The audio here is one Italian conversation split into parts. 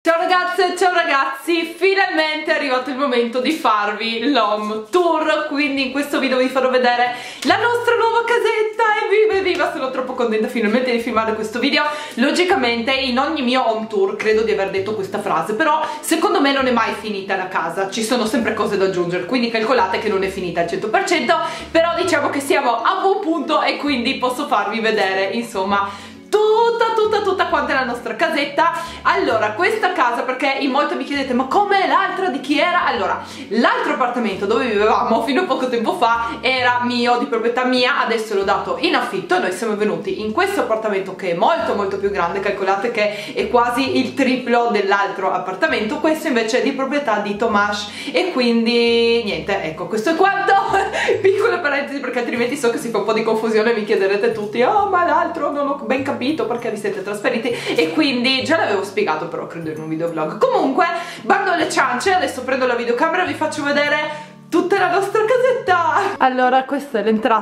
Ciao ragazze, ciao ragazzi, finalmente è arrivato il momento di farvi l'home tour, quindi in questo video vi farò vedere la nostra nuova casetta e viva viva, sono troppo contenta finalmente di filmare questo video. Logicamente in ogni mio home tour credo di aver detto questa frase, però secondo me non è mai finita la casa, ci sono sempre cose da aggiungere, quindi calcolate che non è finita al 100%, però diciamo che siamo a buon punto e quindi posso farvi vedere insomma tutta quanta la nostra casetta. Allora, questa casa, perché in molti mi chiedete ma com'è l'altra, di chi era? Allora, l'altro appartamento dove vivevamo fino a poco tempo fa era mio, di proprietà mia, adesso l'ho dato in affitto e noi siamo venuti in questo appartamento che è molto più grande, calcolate che è quasi il triplo dell'altro appartamento. Questo invece è di proprietà di Tomas e quindi niente, ecco, questo è quanto. Piccole parentesi perché altrimenti so che si fa un po' di confusione e mi chiederete tutti oh ma l'altro non ho ben capito perché vi siete trasferiti, e quindi già l'avevo spiegato però credo in un videoblog. Comunque, bando alle ciance, adesso prendo la videocamera e vi faccio vedere tutta la nostra casetta. Allora, questa è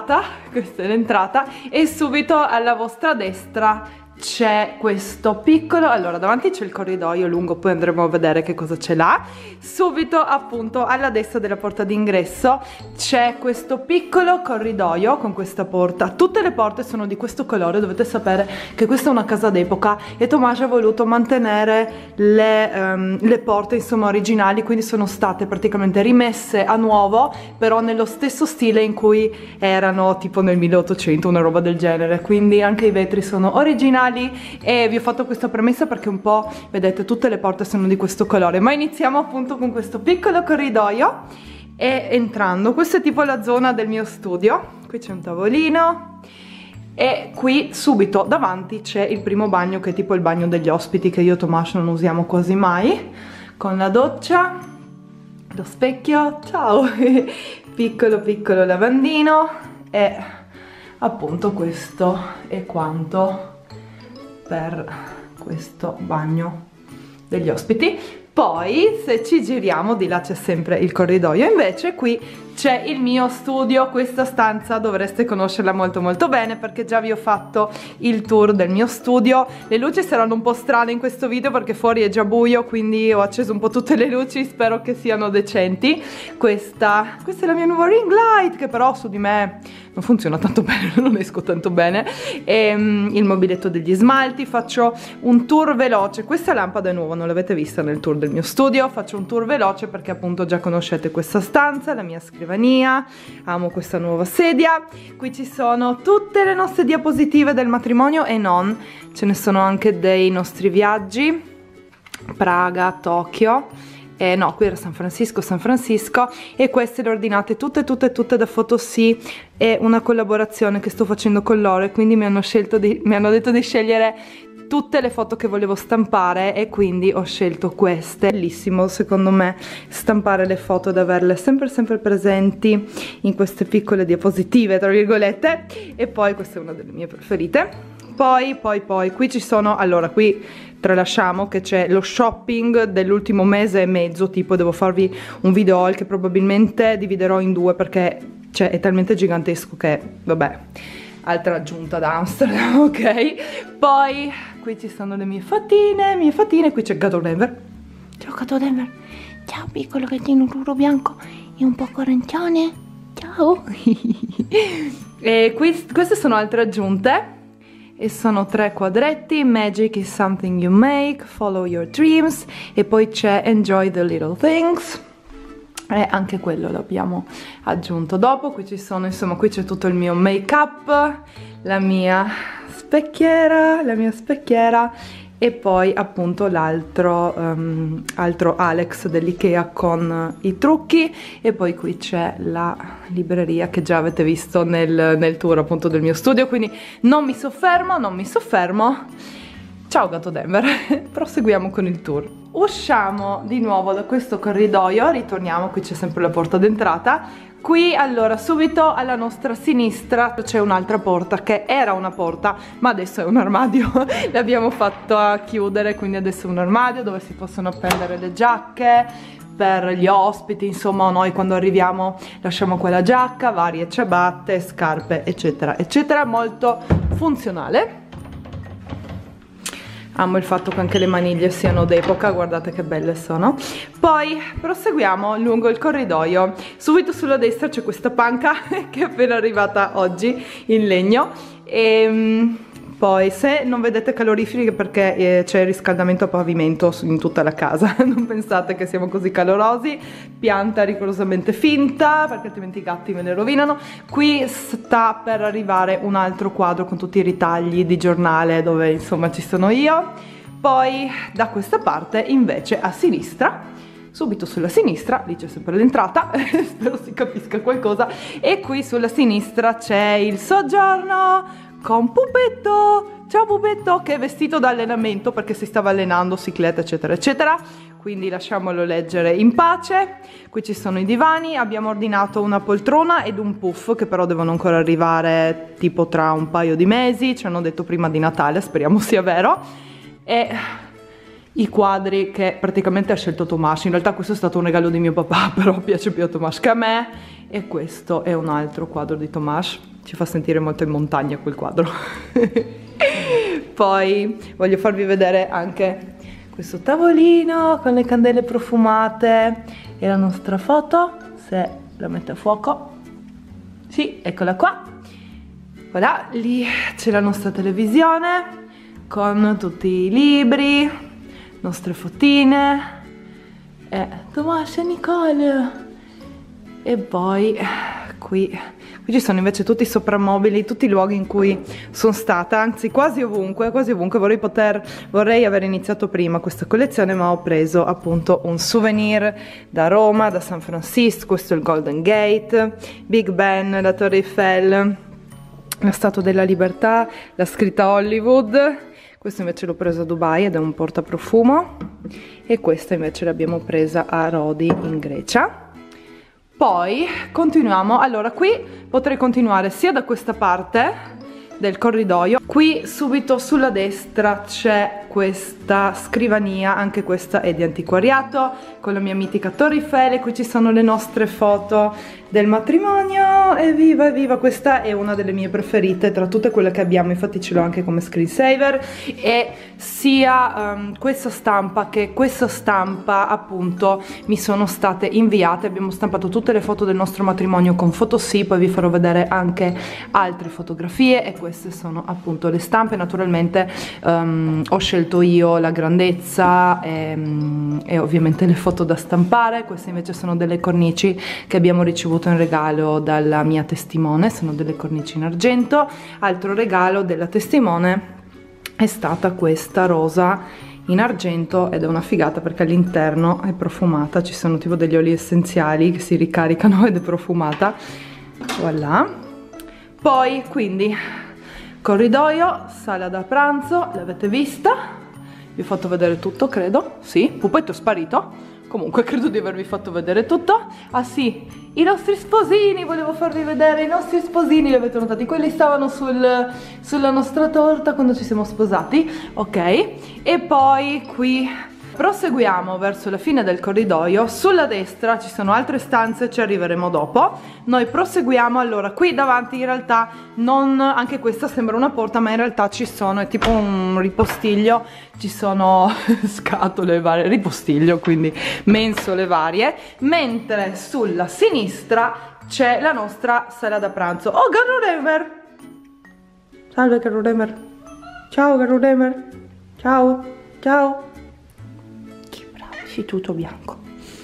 l'entrata e subito alla vostra destra c'è questo piccolo, allora davanti c'è il corridoio lungo, poi andremo a vedere che cosa c'è là. Subito appunto alla destra della porta d'ingresso c'è questo piccolo corridoio con questa porta. Tutte le porte sono di questo colore, dovete sapere che questa è una casa d'epoca e Tomas ha voluto mantenere le porte insomma originali, quindi sono state praticamente rimesse a nuovo, però nello stesso stile in cui erano tipo nel 1800, una roba del genere, quindi anche i vetri sono originali. E vi ho fatto questa premessa perché un po', vedete, tutte le porte sono di questo colore, ma iniziamo appunto con questo piccolo corridoio e entrando, questa è tipo la zona del mio studio, qui c'è un tavolino e qui subito davanti c'è il primo bagno che è tipo il bagno degli ospiti che io e Tomas non usiamo quasi mai, con la doccia, lo specchio, ciao, piccolo lavandino e appunto questo è quanto per questo bagno degli ospiti. Poi se ci giriamo di là c'è sempre il corridoio, invece qui c'è il mio studio. Questa stanza dovreste conoscerla molto bene perché già vi ho fatto il tour del mio studio. Le luci saranno un po' strane in questo video perché fuori è già buio, quindi ho acceso un po' tutte le luci, spero che siano decenti. Questa è la mia nuova ring light che però su di me non funziona tanto bene, non esco tanto bene. E il mobiletto degli smalti. Faccio un tour veloce, questa lampada è nuova, non l'avete vista nel tour del mio studio. Faccio un tour veloce perché appunto già conoscete questa stanza, la mia scrivania, amo questa nuova sedia. Qui ci sono tutte le nostre diapositive del matrimonio e non, ce ne sono anche dei nostri viaggi, Praga, Tokyo, no, qui era San Francisco, e queste le ho ordinate tutte da Photosea, è una collaborazione che sto facendo con loro e quindi mi hanno detto di scegliere tutte le foto che volevo stampare e quindi ho scelto queste. Bellissimo secondo me stampare le foto ed averle sempre presenti in queste piccole diapositive tra virgolette, e poi questa è una delle mie preferite. Poi qui ci sono, allora qui tralasciamo che c'è lo shopping dell'ultimo mese e mezzo, tipo devo farvi un video haul che probabilmente dividerò in due perché cioè, è talmente gigantesco che vabbè, altra aggiunta da Amsterdam, ok? Poi qui ci sono le mie fatine, qui c'è Gato Denver. Ciao Gato Denver. Ciao piccolo che tiene un ruro bianco e un po' arancione. Ciao. E queste sono altre aggiunte e sono 3 quadretti. Magic is something you make, follow your dreams, e poi c'è enjoy the little things. E anche quello l'abbiamo aggiunto dopo. Qui ci sono, insomma, qui c'è tutto il mio make up, la mia specchiera e poi appunto l'altro altro Alex dell'Ikea con i trucchi, e poi qui c'è la libreria che già avete visto nel tour appunto del mio studio, quindi non mi soffermo. Ciao Gato Denver. Proseguiamo con il tour. Usciamo di nuovo da questo corridoio, ritorniamo, qui c'è sempre la porta d'entrata. Qui allora subito alla nostra sinistra c'è un'altra porta che era una porta ma adesso è un armadio. L'abbiamo fatta chiudere, quindi adesso è un armadio dove si possono appendere le giacche per gli ospiti, insomma noi quando arriviamo lasciamo quella giacca, varie ciabatte, scarpe eccetera, molto funzionale. Amo il fatto che anche le maniglie siano d'epoca, guardate che belle sono. Poi proseguiamo lungo il corridoio. Subito sulla destra c'è questa panca che è appena arrivata oggi in legno. E poi se non vedete caloriferi è perché c'è il riscaldamento a pavimento in tutta la casa. Non pensate che siamo così calorosi. Pianta rigorosamente finta perché altrimenti i gatti me le rovinano. Qui sta per arrivare un altro quadro con tutti i ritagli di giornale dove insomma ci sono io. Poi da questa parte invece a sinistra, subito sulla sinistra, lì c'è sempre l'entrata, spero si capisca qualcosa, e qui sulla sinistra c'è il soggiorno con Pupetto. Ciao Pupetto, che è vestito da allenamento perché si stava allenando, cicletta eccetera eccetera, quindi lasciamolo leggere in pace. Qui ci sono i divani, abbiamo ordinato una poltrona ed un puff che però devono ancora arrivare tipo tra un paio di mesi, ci hanno detto prima di Natale, speriamo sia vero. E i quadri che praticamente ha scelto Tomas, in realtà questo è stato un regalo di mio papà, però piace più a Tomas che a me. E questo è un altro quadro di Tomas, ci fa sentire molto in montagna quel quadro. Poi voglio farvi vedere anche questo tavolino con le candele profumate e la nostra foto, se la metto a fuoco. Sì, eccola qua. Voilà, lì c'è la nostra televisione con tutti i libri, nostre fotine e Tomas e Nicole. E poi qui ci sono invece tutti i soprammobili, tutti i luoghi in cui sono stata, anzi quasi ovunque vorrei aver iniziato prima questa collezione, ma ho preso appunto un souvenir da Roma, da San Francisco. Questo è il Golden Gate, Big Ben, la Torre Eiffel, la Statua della Libertà, la scritta Hollywood. Questo invece l'ho preso a Dubai ed è un portaprofumo, e questa invece l'abbiamo presa a Rodi in Grecia. Poi continuiamo, allora qui potrei continuare sia da questa parte del corridoio. Qui subito sulla destra c'è questa scrivania, anche questa è di antiquariato, con la mia mitica Torre Eiffel. Qui ci sono le nostre foto del matrimonio, evviva evviva, questa è una delle mie preferite tra tutte quelle che abbiamo, infatti ce l'ho anche come screensaver. E sia questa stampa che questa stampa appunto mi sono state inviate, abbiamo stampato tutte le foto del nostro matrimonio con Photosì, poi vi farò vedere anche altre fotografie, e queste sono appunto le stampe. Naturalmente ho scelto io la grandezza e ovviamente le foto da stampare. Queste invece sono delle cornici che abbiamo ricevuto in regalo dalla mia testimone, sono delle cornici in argento. Altro regalo della testimone è stata questa rosa in argento ed è una figata perché all'interno è profumata, ci sono tipo degli oli essenziali che si ricaricano ed è profumata. Voilà. Poi quindi corridoio, sala da pranzo, l'avete vista, vi ho fatto vedere tutto credo, sì, Pupetto è sparito, comunque credo di avervi fatto vedere tutto. Ah sì, i nostri sposini, volevo farvi vedere i nostri sposini, li avete notati, quelli stavano sulla nostra torta quando ci siamo sposati, ok. E poi qui proseguiamo verso la fine del corridoio, sulla destra ci sono altre stanze, ci arriveremo dopo. Noi proseguiamo, allora qui davanti in realtà non, anche questa sembra una porta ma in realtà ci sono, è tipo un ripostiglio, ci sono scatole varie, ripostiglio, quindi mensole varie, mentre sulla sinistra c'è la nostra sala da pranzo. Oh, Carlo Remer! Salve Carlo Remer! Ciao Carlo Remer! Ciao! Ciao! Tutto bianco.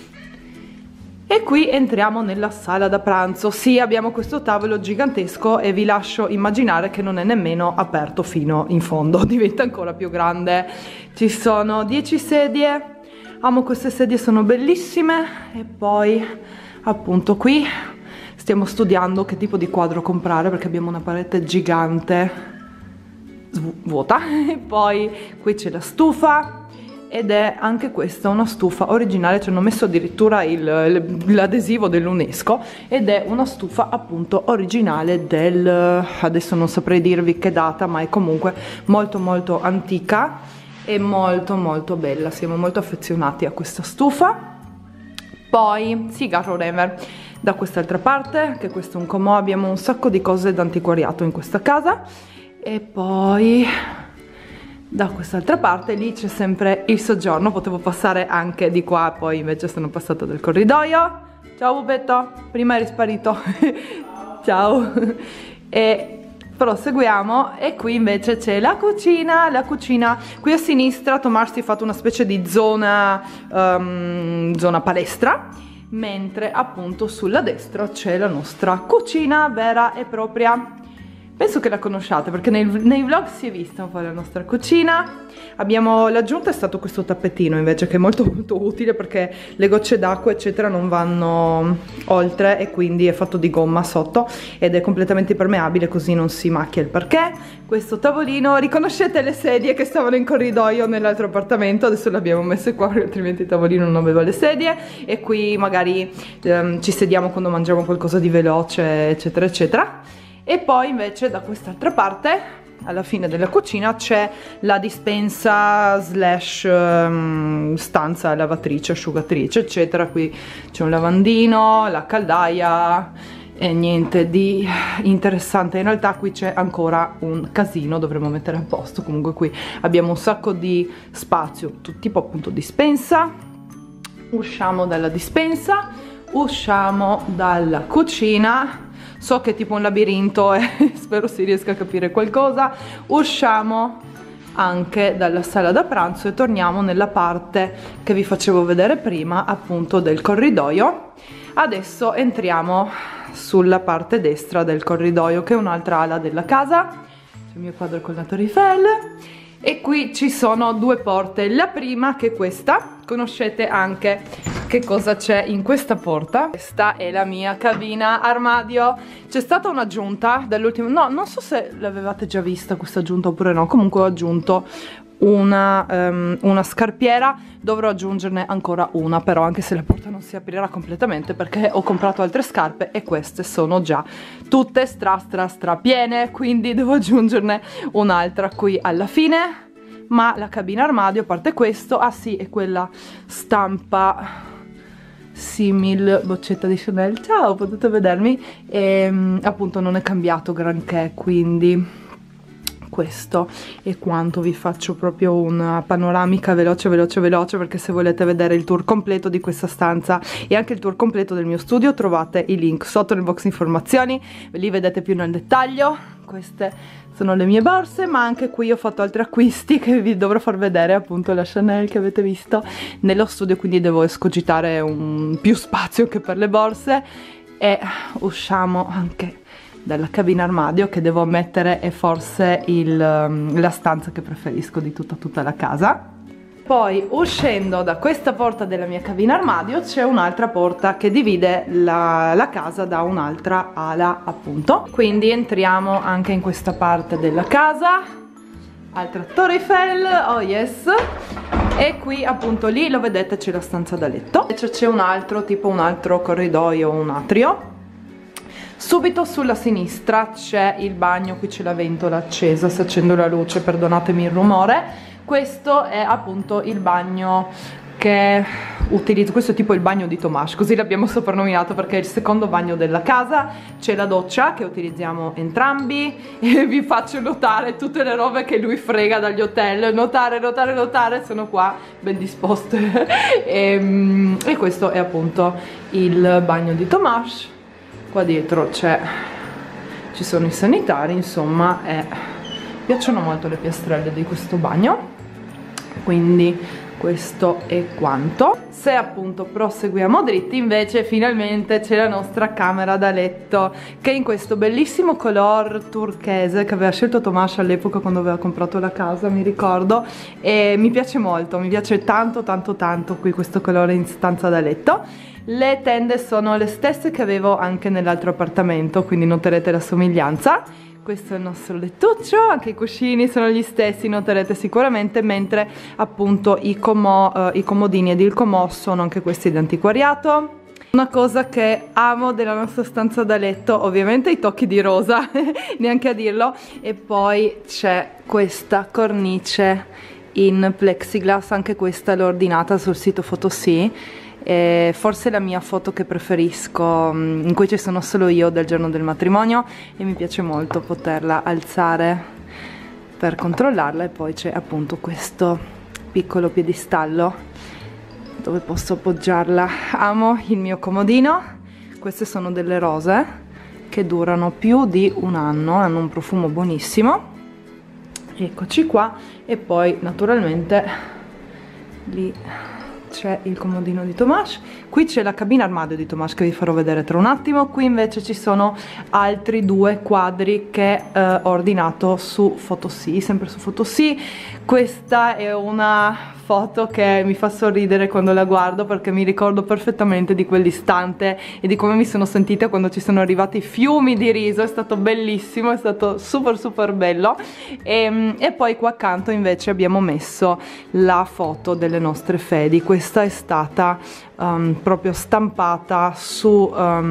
E qui entriamo nella sala da pranzo. Sì, abbiamo questo tavolo gigantesco e vi lascio immaginare che non è nemmeno aperto fino in fondo, diventa ancora più grande. Ci sono 10 sedie, amo queste sedie, sono bellissime. E poi appunto qui stiamo studiando che tipo di quadro comprare perché abbiamo una parete gigante vuota. E poi qui c'è la stufa, ed è anche questa una stufa originale, ci hanno messo addirittura l'adesivo dell'UNESCO, ed è una stufa appunto originale adesso non saprei dirvi che data, ma è comunque molto molto antica e molto molto bella, siamo molto affezionati a questa stufa. Poi sì, Carlo Remer, da quest'altra parte, che questo è un comò, abbiamo un sacco di cose d'antiquariato in questa casa. E poi da quest'altra parte lì c'è sempre il soggiorno, potevo passare anche di qua, poi invece sono passata del corridoio. Ciao pupetto, prima eri sparito. Ciao. E proseguiamo, e qui invece c'è la cucina. Qui a sinistra Tomás si è fatto una specie di zona palestra, mentre appunto sulla destra c'è la nostra cucina vera e propria. Penso che la conosciate perché nei vlog si è vista un po' la nostra cucina. L'aggiunta è stato questo tappetino invece, che è molto molto utile perché le gocce d'acqua eccetera non vanno oltre, e quindi è fatto di gomma sotto ed è completamente impermeabile, così non si macchia il parquet. Questo tavolino, riconoscete le sedie che stavano in corridoio nell'altro appartamento, adesso le abbiamo messe qua perché altrimenti il tavolino non aveva le sedie, e qui magari ci sediamo quando mangiamo qualcosa di veloce eccetera eccetera. E poi invece da quest'altra parte, alla fine della cucina, c'è la dispensa slash stanza lavatrice, asciugatrice eccetera. Qui c'è un lavandino, la caldaia e niente di interessante. In realtà qui c'è ancora un casino, dovremmo mettere a posto. Comunque qui abbiamo un sacco di spazio, tipo appunto dispensa. Usciamo dalla dispensa, usciamo dalla cucina. So che è tipo un labirinto e spero si riesca a capire qualcosa. Usciamo anche dalla sala da pranzo e torniamo nella parte che vi facevo vedere prima, appunto del corridoio. Adesso entriamo sulla parte destra del corridoio, che è un'altra ala della casa. C'è il mio quadro con la Torre Eiffel. E qui ci sono due porte. La prima, che è questa, conoscete anche che cosa c'è in questa porta. Questa è la mia cabina armadio. C'è stata un'aggiunta dall'ultimo, no, non so se l'avevate già vista questa aggiunta oppure no, comunque ho aggiunto una scarpiera. Dovrò aggiungerne ancora una però, anche se la porta non si aprirà completamente perché ho comprato altre scarpe e queste sono già tutte stra piene, quindi devo aggiungerne un'altra qui alla fine. Ma la cabina armadio, a parte questo, ah sì, è quella stampa simil boccetta di Chanel, ciao, potete vedermi, e appunto non è cambiato granché, quindi questo è quanto. Vi faccio proprio una panoramica veloce perché se volete vedere il tour completo di questa stanza e anche il tour completo del mio studio trovate i link sotto nel box informazioni, li vedete più nel dettaglio. Queste sono le mie borse, ma anche qui ho fatto altri acquisti che vi dovrò far vedere, appunto la Chanel che avete visto nello studio, quindi devo escogitare più spazio che per le borse. E usciamo anche dalla cabina armadio, che devo ammettere è forse la stanza che preferisco di tutta la casa. Poi uscendo da questa porta della mia cabina armadio c'è un'altra porta che divide la casa da un'altra ala, appunto, quindi entriamo anche in questa parte della casa. Altra Torre Eiffel, oh yes. E qui appunto lì lo vedete, c'è la stanza da letto, e c'è un altro corridoio, un atrio. Subito sulla sinistra c'è il bagno, qui c'è la ventola accesa, se accendo la luce perdonatemi il rumore. Questo è appunto il bagno che utilizzo, questo è tipo il bagno di Tomás, così l'abbiamo soprannominato perché è il secondo bagno della casa. C'è la doccia che utilizziamo entrambi e vi faccio notare tutte le robe che lui frega dagli hotel. Notare, sono qua ben disposte. E questo è appunto il bagno di Tomás. Qua dietro ci sono i sanitari, insomma, e piacciono molto le piastrelle di questo bagno. Quindi questo è quanto. Se appunto proseguiamo dritti invece finalmente c'è la nostra camera da letto, che è in questo bellissimo color turchese che aveva scelto Tomás all'epoca quando aveva comprato la casa, mi ricordo, e mi piace molto, mi piace tanto qui questo colore in stanza da letto. Le tende sono le stesse che avevo anche nell'altro appartamento, quindi noterete la somiglianza. Questo è il nostro lettuccio, anche i cuscini sono gli stessi, noterete sicuramente, mentre appunto i comodini ed il comò sono anche questi di antiquariato. Una cosa che amo della nostra stanza da letto, ovviamente i tocchi di rosa, neanche a dirlo, e poi c'è questa cornice in plexiglass, anche questa l'ho ordinata sul sito Photosea. Forse la mia foto che preferisco, in cui ci sono solo io del giorno del matrimonio, e mi piace molto poterla alzare per controllarla, e poi c'è appunto questo piccolo piedistallo dove posso appoggiarla. Amo il mio comodino. Queste sono delle rose che durano più di un anno, hanno un profumo buonissimo. Eccoci qua. E poi naturalmente lì c'è il comodino di Tomas. Qui c'è la cabina armadio di Tomas che vi farò vedere tra un attimo. Qui invece ci sono altri 2 quadri che ho ordinato su Photosea, sempre su Photosea. Questa è una foto che mi fa sorridere quando la guardo, perché mi ricordo perfettamente di quell'istante e di come mi sono sentita quando ci sono arrivati fiumi di riso. È stato bellissimo, è stato super bello. E poi qua accanto invece abbiamo messo la foto delle nostre fedi. Questa è stata proprio stampata su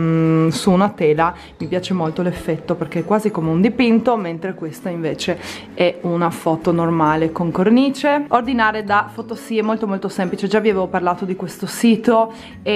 una tela. Mi piace molto l'effetto perché è quasi come un dipinto, mentre questa invece è una foto normale con cornice. Ordinare da Photosea è molto semplice. Già vi avevo parlato di questo sito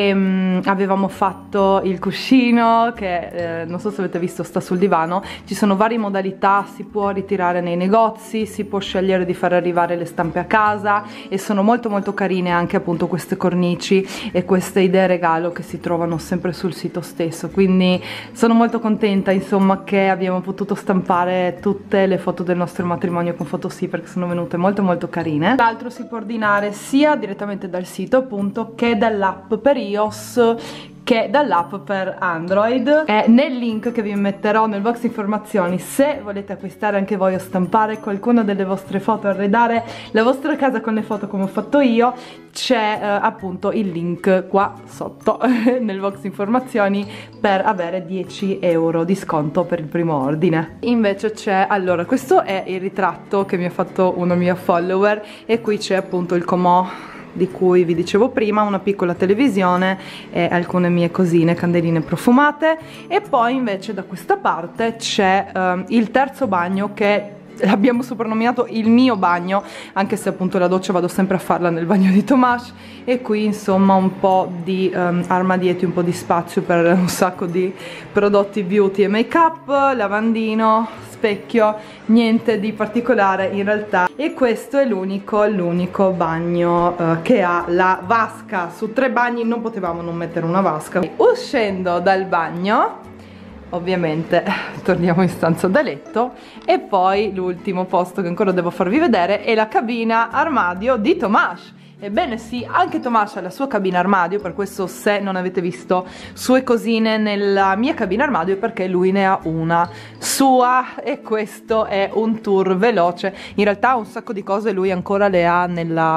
e avevamo fatto il cuscino che non so se avete visto, sta sul divano. Ci sono varie modalità, si può ritirare nei negozi, si può scegliere di far arrivare le stampe a casa, e sono molto carine anche appunto queste cornici e queste idee regalo che si trovano sempre sul sito stesso. Quindi sono molto contenta insomma che abbiamo potuto stampare tutte le foto del nostro matrimonio con Photosea, perché sono venute molto carine. Tra l'altro si può ordinare sia direttamente dal sito appunto che dall'app per iOS che dall'app per Android. E nel link che vi metterò nel box informazioni, se volete acquistare anche voi o stampare qualcuna delle vostre foto, arredare la vostra casa con le foto come ho fatto io, c'è appunto il link qua sotto nel box informazioni per avere 10 euro di sconto per il primo ordine. Invece c'è, allora, questo è il ritratto che mi ha fatto una mia follower, e qui c'è appunto il comò di cui vi dicevo prima, una piccola televisione e alcune mie cosine, candeline profumate. E poi invece da questa parte c'è il terzo bagno, che l'abbiamo soprannominato il mio bagno, anche se appunto la doccia vado sempre a farla nel bagno di Tomas. E qui insomma un po' di armadietti, un po' di spazio per un sacco di prodotti beauty e make up, lavandino, specchio, niente di particolare in realtà. E questo è l'unico bagno che ha la vasca. Su 3 bagni non potevamo non mettere una vasca. Uscendo dal bagno ovviamente torniamo in stanza da letto, e poi l'ultimo posto che ancora devo farvi vedere è la cabina armadio di Tomas. Ebbene sì, anche Tomas ha la sua cabina armadio, per questo se non avete visto sue cosine nella mia cabina armadio è perché lui ne ha una sua, e questo è un tour veloce. In realtà un sacco di cose lui ancora le ha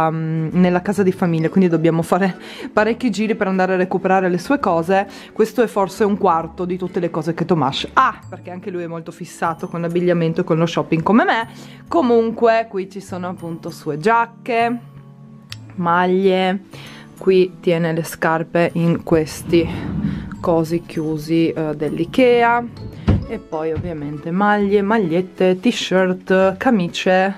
nella casa di famiglia, quindi dobbiamo fare parecchi giri per andare a recuperare le sue cose. Questo è forse un quarto di tutte le cose che Tomas ha, perché anche lui è molto fissato con l'abbigliamento e con lo shopping come me. Comunque qui ci sono appunto sue giacche, maglie, qui tiene le scarpe in questi cosi chiusi dell'Ikea, e poi ovviamente maglie, magliette, t-shirt, camicie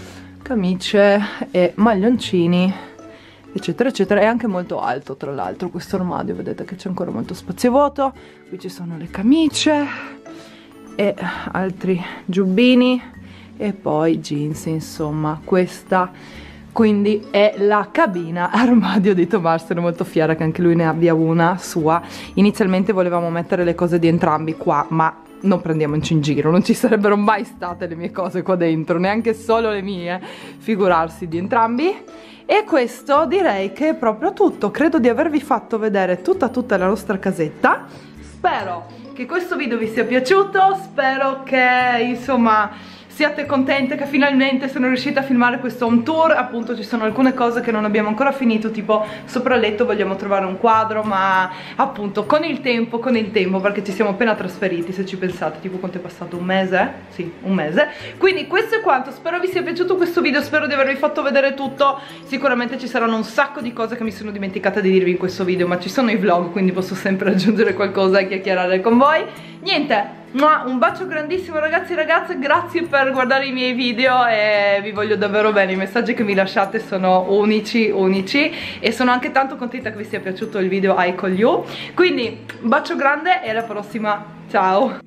e maglioncini, eccetera eccetera. È anche molto alto tra l'altro questo armadio, vedete che c'è ancora molto spazio vuoto. Qui ci sono le camicie e altri giubbini e poi jeans, insomma. Questa quindi è la cabina armadio di Tomas. Sono molto fiera che anche lui ne abbia una sua. Inizialmente volevamo mettere le cose di entrambi qua, ma non prendiamoci in giro, non ci sarebbero mai state le mie cose qua dentro, neanche solo le mie, figurarsi di entrambi. E questo direi che è proprio tutto. Credo di avervi fatto vedere tutta la nostra casetta. Spero che questo video vi sia piaciuto, spero che insomma siate contente che finalmente sono riuscita a filmare questo home tour. Appunto ci sono alcune cose che non abbiamo ancora finito, tipo sopra il letto vogliamo trovare un quadro, ma appunto con il tempo, perché ci siamo appena trasferiti, se ci pensate, tipo quanto è passato? Un mese? Sì, un mese. Quindi questo è quanto, spero vi sia piaciuto questo video, spero di avervi fatto vedere tutto. Sicuramente ci saranno un sacco di cose che mi sono dimenticata di dirvi in questo video, ma ci sono i vlog, quindi posso sempre aggiungere qualcosa e chiacchierare con voi. Niente, un bacio grandissimo ragazzi e ragazze, grazie per guardare i miei video e vi voglio davvero bene. I messaggi che mi lasciate sono unici e sono anche tanto contenta che vi sia piaciuto il video I Call You. Quindi un bacio grande e alla prossima, ciao!